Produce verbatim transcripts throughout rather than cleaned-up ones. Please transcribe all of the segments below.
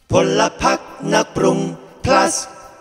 พลพรรคนักปรุง plus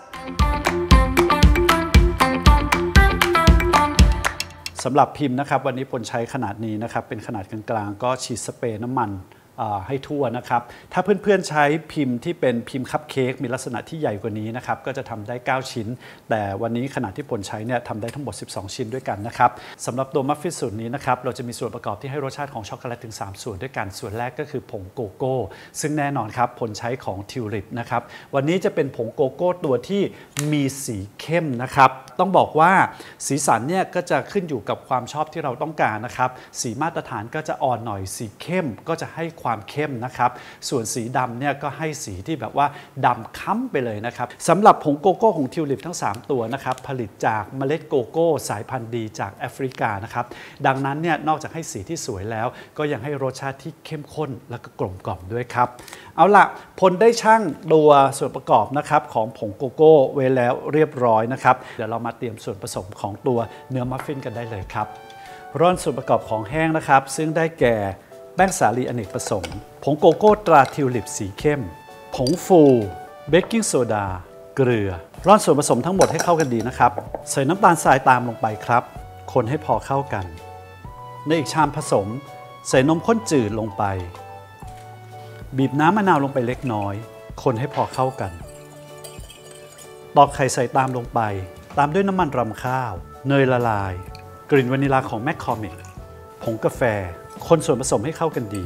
สำหรับพิมพ์นะครับวันนี้ผลใช้ขนาดนี้นะครับเป็นขนาดกลางๆก็ฉีดสเปรย์น้ำมันให้ทั่วนะครับถ้าเพื่อนๆใช้พิมพ์ที่เป็นพิมพ์คัพเค้กมีลักษณะที่ใหญ่กว่านี้นะครับก็จะทำได้เก้าชิ้นแต่วันนี้ขนาดที่ผลใช้เนี่ยทำได้ทั้งหมดสิบสองชิ้นด้วยกันนะครับสำหรับตัวมัฟฟินสูตรนี้นะครับเราจะมีส่วนประกอบที่ให้รสชาติของช็อกโกแลตถึงสามส่วนด้วยกันส่วนแรกก็คือผงโกโก้ซึ่งแน่นอนครับผลใช้ของทิวลิปนะครับวันนี้จะเป็นผงโกโก้ตัวที่มีสีเข้มนะครับต้องบอกว่าสีสันเนี่ยก็จะขึ้นอยู่กับความชอบที่เราต้องการนะครับสีมาตรฐานก็จะอ่อนหน่อยสีเข้มก็จะให้ความเข้มนะครับส่วนสีดำเนี่ยก็ให้สีที่แบบว่าดำค้ำไปเลยนะครับสำหรับผงโกโก้ของทิวลิปทั้งสามตัวนะครับผลิตจากเมล็ดโกโก้สายพันธุ์ดีจากแอฟริกานะครับดังนั้นเนี่ยนอกจากให้สีที่สวยแล้วก็ยังให้รสชาติที่เข้มข้นและก็กลมกล่อมด้วยครับเอาล่ะพลได้ช่างตัวส่วนประกอบนะครับของผงโกโก้ไว้แล้วเรียบร้อยนะครับเดี๋ยวเรามาเตรียมส่วนผสมของตัวเนื้อมัฟฟินกันได้เลยครับร่อนส่วนประกอบของแห้งนะครับซึ่งได้แก่แป้งสาลีอเนกประสงค์ผงโกโก้ตราทิวลิปสีเข้มผงฟูเบกกิ้งโซดาเกลือร่อนส่วนผสมทั้งหมดให้เข้ากันดีนะครับใส่น้ำตาลทรายตามลงไปครับคนให้พอเข้ากันในอีกชามผสมใส่นมข้นจืดลงไปบีบน้ำมะนาวลงไปเล็กน้อยคนให้พอเข้ากันตอกไข่ใส่ตามลงไปตามด้วยน้ำมันรำข้าวเนยละลายกลิ่นวานิลาของแมคคอมิกผงกาแฟคนส่วนผสมให้เข้ากันดี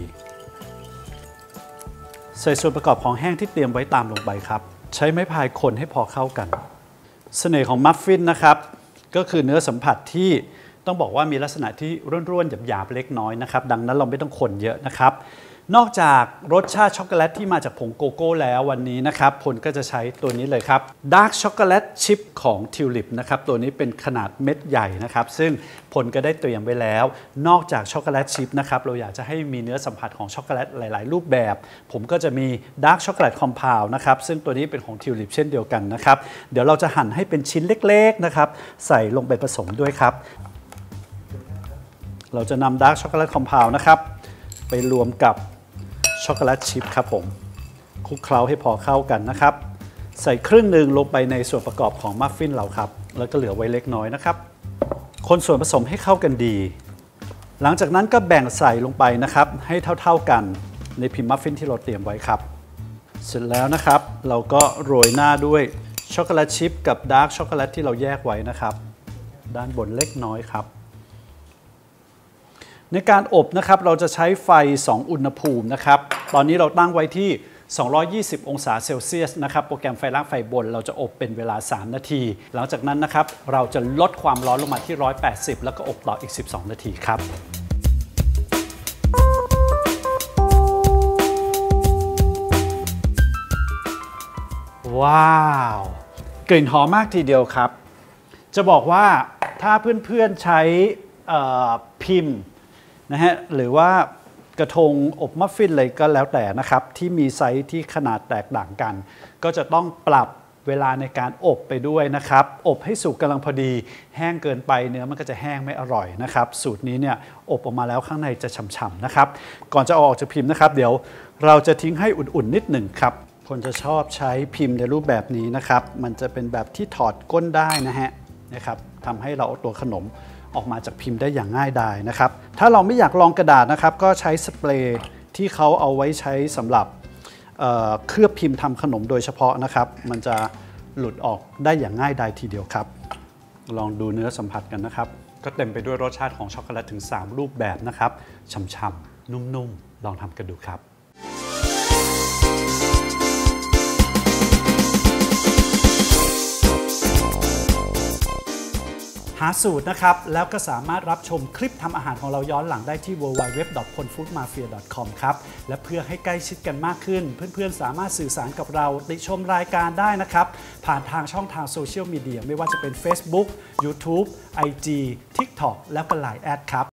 ใส่ส่วนประกอบของแห้งที่เตรียมไว้ตามลงไปครับใช้ไม้พายคนให้พอเข้ากันเสน่ห์ของมัฟฟินนะครับก็คือเนื้อสัมผัสที่ต้องบอกว่ามีลักษณะที่ร่วนๆหยาบๆเล็กน้อยนะครับดังนั้นเราไม่ต้องคนเยอะนะครับนอกจากรสชาติช็อกโกแลตที่มาจากผงโกโก้แล้ววันนี้นะครับผลก็จะใช้ตัวนี้เลยครับดาร์กช็อกโกแลตชิพของทิวลิปนะครับตัวนี้เป็นขนาดเม็ดใหญ่นะครับซึ่งผลก็ได้เตรียมไว้แล้วนอกจากช็อกโกแลตชิพนะครับเราอยากจะให้มีเนื้อสัมผัสของช็อกโกแลตหลายๆรูปแบบผมก็จะมีดาร์กช็อกโกแลตคอมเพลด์นะครับซึ่งตัวนี้เป็นของทิวลิปเช่นเดียวกันนะครับเดี๋ยวเราจะหั่นให้เป็นชิ้นเล็กๆนะครับใส่ลงไปผสมด้วยครับเราจะนำดาร์กช็อกโกแลตคอมเพลด์นะครับไปรวมกับช็อกโกแลตชิพครับผมคลุกเคล้าให้พอเข้ากันนะครับใส่ครึ่งหนึ่งลงไปในส่วนประกอบของมัฟฟินเราครับแล้วก็เหลือไว้เล็กน้อยนะครับคนส่วนผสมให้เข้ากันดีหลังจากนั้นก็แบ่งใส่ลงไปนะครับให้เท่าๆกันในพิมพ์มัฟฟินที่เราเตรียมไว้ครับเสร็จแล้วนะครับเราก็โรยหน้าด้วยช็อกโกแลตชิพกับดาร์กช็อกโกแลตที่เราแยกไว้นะครับด้านบนเล็กน้อยครับในการอบนะครับเราจะใช้ไฟสองอุณหภูมินะครับตอนนี้เราตั้งไว้ที่สองร้อยยี่สิบองศาเซลเซียสนะครับโปรแกรมไฟล่างไฟบนเราจะอบเป็นเวลาสามนาทีหลังจากนั้นนะครับเราจะลดความร้อนลงมาที่หนึ่งร้อยแปดสิบแล้วก็อบต่ออีกสิบสองนาทีครับว้าวกลิ่นหอมมากทีเดียวครับจะบอกว่าถ้าเพื่อนๆใช้พิมพ์นะฮะหรือว่ากระทงอบมัฟฟินเลยก็แล้วแต่นะครับที่มีไซส์ที่ขนาดแตกต่างกันก็จะต้องปรับเวลาในการอบไปด้วยนะครับอบให้สุกกำลังพอดีแห้งเกินไปเนื้อมันก็จะแห้งไม่อร่อยนะครับสูตรนี้เนี่ยอบออกมาแล้วข้างในจะฉ่ำๆนะครับก่อนจะเอาออกจากพิมพ์นะครับเดี๋ยวเราจะทิ้งให้อุ่นๆนิดหนึ่งครับคนจะชอบใช้พิมพ์ในรูปแบบนี้นะครับมันจะเป็นแบบที่ถอดก้นได้นะฮะนะครับทำให้เราเอาตัวขนมออกมาจากพิมพ์ได้อย่างง่ายดายนะครับถ้าเราไม่อยากลองกระดาษนะครับก็ใช้สเปรย์ที่เขาเอาไว้ใช้สำหรับเอ่อเคลือบพิมพ์ทำขนมโดยเฉพาะนะครับมันจะหลุดออกได้อย่างง่ายดายทีเดียวครับลองดูเนื้อสัมผัสกันนะครับก็เต็มไปด้วยรสชาติของช็อกโกแลตถึงสามรูปแบบนะครับฉ่ำๆนุ่มๆลองทำกันดูครับหาสูตรนะครับแล้วก็สามารถรับชมคลิปทำอาหารของเราย้อนหลังได้ที่ ดับเบิลยู ดับเบิลยู ดับเบิลยู ดอท พลฟู้ดมาเฟีย ดอท คอม ครับและเพื่อให้ใกล้ชิดกันมากขึ้นเพื่อนๆสามารถสื่อสารกับเราติชมรายการได้นะครับผ่านทางช่องทางโซเชียลมีเดียไม่ว่าจะเป็น Facebook YouTube ไอ จี TikTok แล้วก็ ไลน์ แอดครับ